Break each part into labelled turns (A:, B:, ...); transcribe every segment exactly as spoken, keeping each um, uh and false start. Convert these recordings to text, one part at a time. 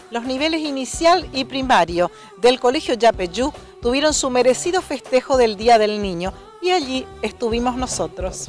A: Los niveles inicial y primario del Colegio Yapeyú tuvieron su merecido festejo del Día del Niño y allí estuvimos nosotros.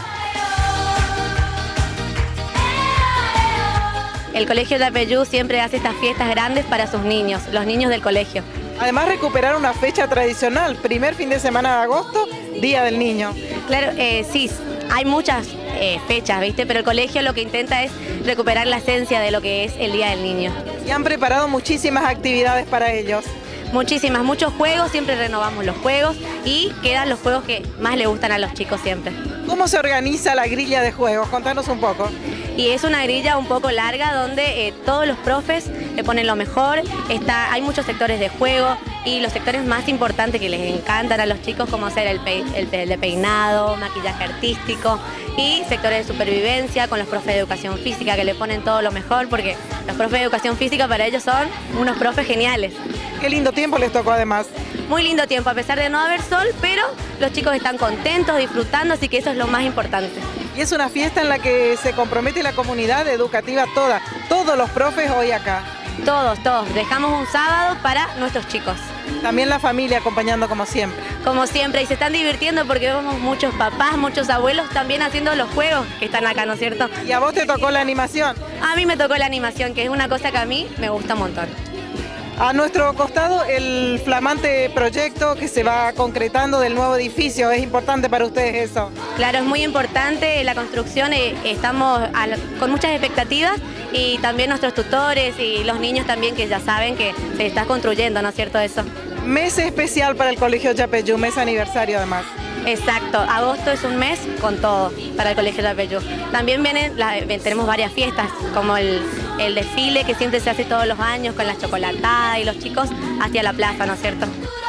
B: El Colegio Yapeyú siempre hace estas fiestas grandes para sus niños, los niños del colegio.
A: Además, recuperar una fecha tradicional, primer fin de semana de agosto, Día del Niño.
B: Claro, eh, sí, hay muchas eh, fechas, ¿viste? Pero el colegio lo que intenta es recuperar la esencia de lo que es el Día del Niño.
A: Y han preparado muchísimas actividades para ellos.
B: Muchísimas, muchos juegos, siempre renovamos los juegos y quedan los juegos que más le gustan a los chicos siempre.
A: ¿Cómo se organiza la grilla de juegos? Contanos un poco.
B: Y es una grilla un poco larga donde eh, todos los profes le ponen lo mejor. Está, hay muchos sectores de juego y los sectores más importantes que les encantan a los chicos, como ser el, pe el, el de peinado, maquillaje artístico y sectores de supervivencia con los profes de educación física que le ponen todo lo mejor, porque los profes de educación física para ellos son unos profes geniales.
A: Qué lindo tiempo les tocó además.
B: Muy lindo tiempo, a pesar de no haber sol, pero los chicos están contentos, disfrutando, así que eso es lo más importante.
A: Y es una fiesta en la que se compromete la comunidad educativa toda, todos los profes hoy acá.
B: Todos, todos. Dejamos un sábado para nuestros chicos.
A: También la familia acompañando como siempre.
B: Como siempre, y se están divirtiendo porque vemos muchos papás, muchos abuelos también haciendo los juegos que están acá, ¿no es cierto?
A: ¿Y a vos te tocó la animación?
B: A mí me tocó la animación, que es una cosa que a mí me gusta un montón.
A: A nuestro costado el flamante proyecto que se va concretando del nuevo edificio, ¿es importante para ustedes eso?
B: Claro, es muy importante la construcción, estamos con muchas expectativas y también nuestros tutores y los niños también que ya saben que se está construyendo, ¿no es cierto eso?
A: Mes especial para el Colegio Yapeyú, mes aniversario además.
B: Exacto, agosto es un mes con todo para el Colegio Yapeyú. También vienen, la, tenemos varias fiestas, como el, el desfile que siempre se hace todos los años con la chocolatada y los chicos hacia la plaza, ¿no es cierto?